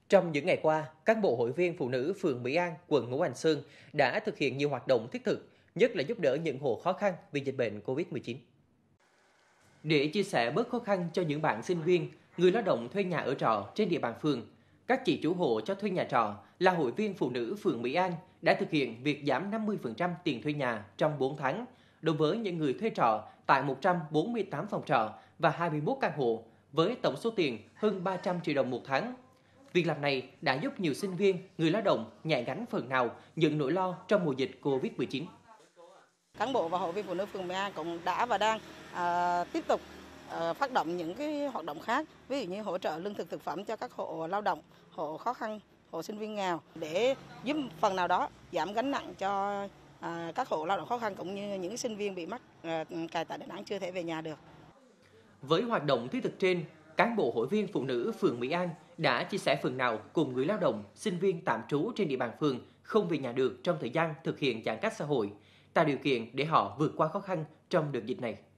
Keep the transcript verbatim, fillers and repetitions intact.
Trong những ngày qua, cán bộ hội viên phụ nữ phường Mỹ An, quận Ngũ Hành Sơn đã thực hiện nhiều hoạt động thiết thực, nhất là giúp đỡ những hộ khó khăn vì dịch bệnh covid mười chín. Để chia sẻ bớt khó khăn cho những bạn sinh viên, người lao động thuê nhà ở trọ trên địa bàn phường, các chị chủ hộ cho thuê nhà trọ là hội viên phụ nữ phường Mỹ An đã thực hiện việc giảm năm mươi phần trăm tiền thuê nhà trong bốn tháng đối với những người thuê trọ tại một trăm bốn mươi tám phòng trọ và hai mươi mốt căn hộ với tổng số tiền hơn ba trăm triệu đồng một tháng. Việc làm này đã giúp nhiều sinh viên, người lao động nhẹ gánh phần nào những nỗi lo trong mùa dịch covid mười chín. Cán bộ và hội viên phụ nữ phường Mỹ An cũng đã và đang à, tiếp tục à, phát động những cái hoạt động khác, ví dụ như hỗ trợ lương thực thực phẩm cho các hộ lao động, hộ khó khăn, hộ sinh viên nghèo để giúp phần nào đó giảm gánh nặng cho à, các hộ lao động khó khăn cũng như những sinh viên bị mắc à, cài tại Đà Nẵng chưa thể về nhà được. Với hoạt động thiết thực trên, cán bộ hội viên phụ nữ phường Mỹ An đã chia sẻ phần nào cùng người lao động, sinh viên tạm trú trên địa bàn phường không về nhà được trong thời gian thực hiện giãn cách xã hội, tạo điều kiện để họ vượt qua khó khăn trong đợt dịch này.